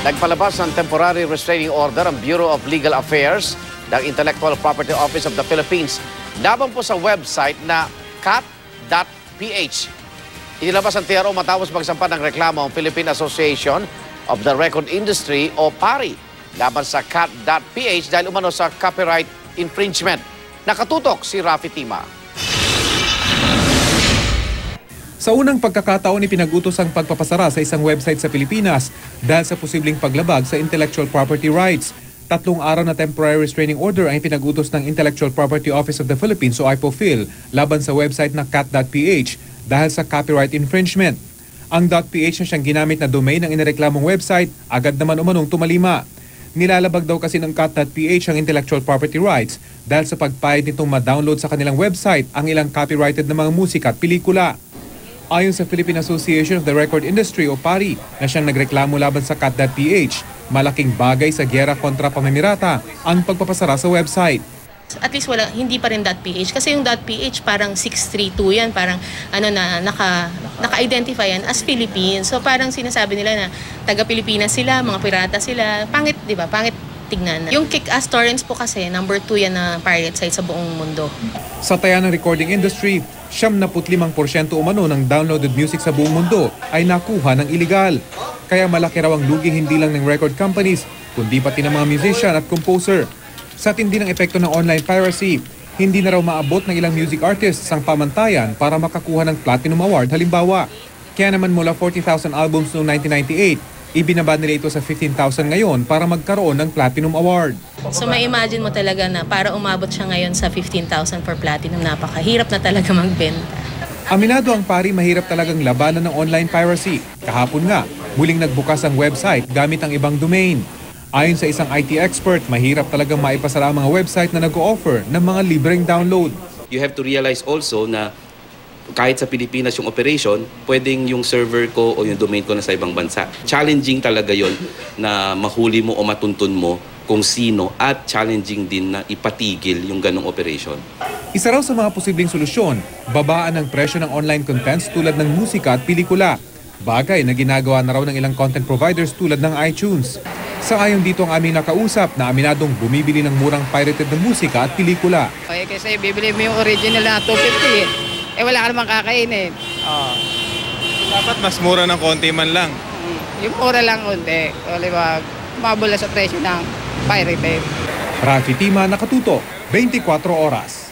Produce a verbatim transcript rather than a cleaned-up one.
Nagpalabas ng temporary restraining order ang Bureau of Legal Affairs ng Intellectual Property Office of the Philippines laban po sa website na cat dot p h. Inilabas ang T R O matapos magsampa ng reklamo ang Philippine Association of the Record Industry o PARI laban sa cat dot p h dahil umano sa copyright infringement. Nakatutok si Rafi Tima. Sa unang pagkakataon, ipinag-utos ang pagpapasara sa isang website sa Pilipinas dahil sa posibleng paglabag sa intellectual property rights. Tatlong araw na temporary restraining order ang ipinag-utos ng Intellectual Property Office of the Philippines o I P O P H I L laban sa website na cat dot p h dahil sa copyright infringement. Ang .ph na siyang ginamit na domain ng inireklamong website agad naman umanong tumalima. Nilalabag daw kasi ng cat dot p h ang intellectual property rights dahil sa pagpayad nitong ma-download sa kanilang website ang ilang copyrighted na mga musika at pelikula. Ayon sa Philippine Association of the Record Industry o PARI na siyang nagreklamo laban sa cat dot p h, malaking bagay sa giyera kontra pamimirata ang pagpapasara sa website. At least wala, hindi pa rin .ph kasi yung .ph parang six three two yan, parang ano na naka naka-identify yan as Philippines. So parang sinasabi nila na taga Pilipinas sila, mga pirata sila. Pangit, 'di ba? Pangit tignan. Yung Kick-Ass Torrents po kasi number two yan na pirate site sa buong mundo. Sa taya ng recording industry, siyam na putlimang porsyento umano ng downloaded music sa buong mundo ay nakuha ng iligal. Kaya malaki raw ang lugi hindi lang ng record companies, kundi pati ng mga musician at composer. Sa tindi ng epekto ng online piracy, hindi na raw maabot ng ilang music artists ang pamantayan para makakuha ng Platinum Award halimbawa. Kaya naman mula forty thousand albums noong nineteen ninety-eight, ibinaba nila ito sa fifteen thousand ngayon para magkaroon ng Platinum Award. So ma-imagine mo talaga na para umabot siya ngayon sa fifteen thousand for Platinum, napakahirap na talaga magbenta. Aminado ang PARI mahirap talagang labanan ng online piracy. Kahapon nga, muling nagbukas ang website gamit ang ibang domain. Ayon sa isang I T expert, mahirap talagang maipasara ang mga website na nag-o-offer ng mga libreng download. You have to realize also na kahit sa Pilipinas yung operation, pwedeng yung server ko o yung domain ko na sa ibang bansa. Challenging talaga yon na mahuli mo o matuntun mo kung sino at challenging din na ipatigil yung ganong operation. Isa raw sa mga posibleng solusyon, babaan ang presyo ng online contents tulad ng musika at pelikula. Bagay na ginagawa na raw ng ilang content providers tulad ng iTunes. Sa ayon dito ang aming nakausap na aminadong bumibili ng murang pirated na musika at pelikula. Okay, kasi bibili mo yung original na two fifty eh. Eh wala ka namang kakainin. Oh. Dapat mas mura ng konti man lang. Yung mura lang konti. O diba, mabula sa presyo ng pirated. Rafi Tima, Nakatutok, twenty-four oras.